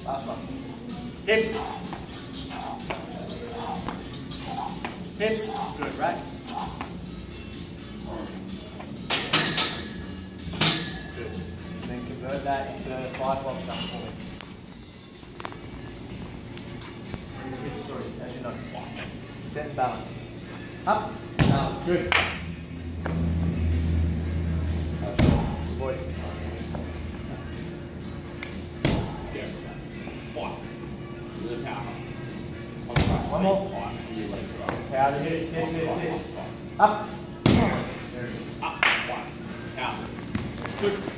Last one. Hips. Hips. Good, right? Good. And then convert that into 5 box jumps for me. Bring the hips, sorry, as you know. Set and balance. Up. Balance. Good. Avoid. One more. Power to hips, hips, hips, hips. Up. Up. 1. Out. 2.